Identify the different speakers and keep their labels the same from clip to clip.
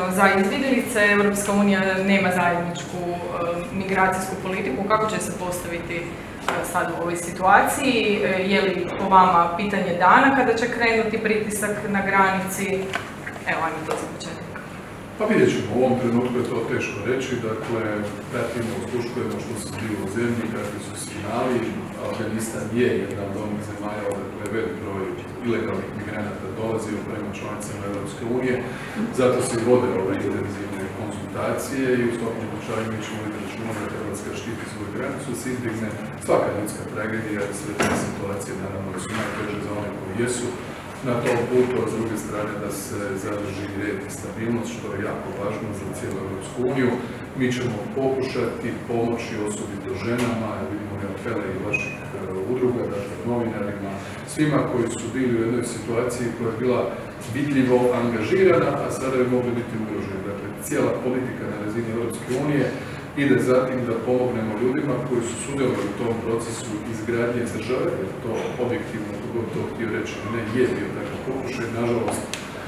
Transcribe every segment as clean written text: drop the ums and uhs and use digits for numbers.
Speaker 1: Za izbjeglice Europska unija nema zajedničku migracijsku politiku. Kako će se postaviti sad u ovoj situaciji? Je li po vama pitanje dana kada će krenuti pritisak na granici? Evo, ajmo to za početak.
Speaker 2: Pa vidjet ćemo, u ovom trenutku je to teško reći, dakle, pratimo, osluškujemo što se zbiva u zemlji, kakvi su signali. Afganistan je jedna od onih zemalja odakle velik broj ilegalnih migranata dolazio prema članicama Europske unije, zato se i vode ove intenzivne konsultacije i u svakom slučaju mi ćemo vidjeti računa da Hrvatska štiti svoju granicu, da se izbjegne svaka ljudska tragedija i sve te situacije, naravno da su najteže za one koji jesu na tom putu, a s druge strane da se zadrži red i stabilnost, što je jako važno za cijelu Europsku uniju. Mi ćemo pokušati pomoći osobito ženama, vidimo i apele i vaših udruga, dakle novinarima, svima koji su bili u jednoj situaciji koja je bila vidljivo angažirana, a sada je mogli biti ugroženi. Dakle, cijela politika na razini Europske unije ide zatim da pomognemo ljudima koji su sudjelovali u tom procesu izgradnje države, jer to objektivno, kako to htio reći, ne je bio takav pokušaj. Nažalost,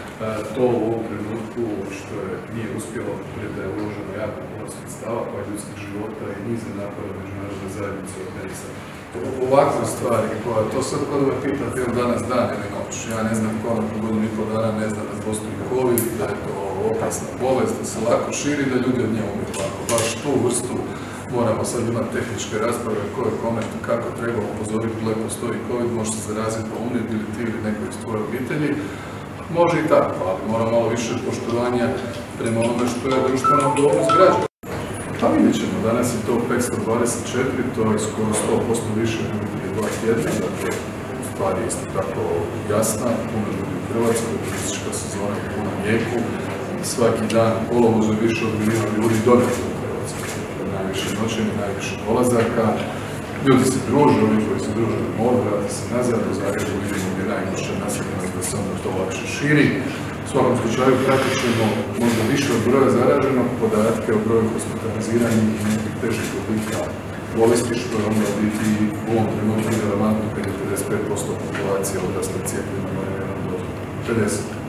Speaker 2: to u ovom trenutku što nije uspjelo, premda je uloženo jako puno sredstava, pa i ljudskih života i niza napora međunarodne zajednice od Afganistana.
Speaker 3: Ovakve stvari, koja to sad kod ove pitati ili danas dan ili noć. Ja ne znam ko na godinu i pol dana ne zna da postoji COVID, da je to opasna bolest, da se lako širi, da ljudi od nje umiru. Ako baš tu vrstu moramo sad imati tehničke rasprave koje kome kako treba upozoriti da postoji COVID, može se zaraziti pa umrijeti ili ti ili neko iz tvoje obitelji. Može i tako, ali mora malo više poštovanja prema onome što je društvena odgovornost građana. Pa vidjet ćemo, danas je to 524, to je skoro 100% više nego prije 2 tjedna, dakle, stvar je isto tako jasna, puno ljudi u Hrvatskoj, turistička sezona je puna jeku, svaki dan u kolovozu je više od milijuna ljudi dolazi u Hrvatskoj, najviše noćenja, najviše dolazaka, ljudi se druže, oni koji se druže na moru, vrati se nazad, u Zagrebu vidimo gdje najviše naseljenost da se onda to lakše širi. U svakom slučaju pratit ćemo možda više od broja zaraženog podatke o broju hospitaliziranih i nekih težih oblika bolesti, što je onda biti u ovom trenutku relevantno kad je 55% populacije odrasle cijepljena do 50%.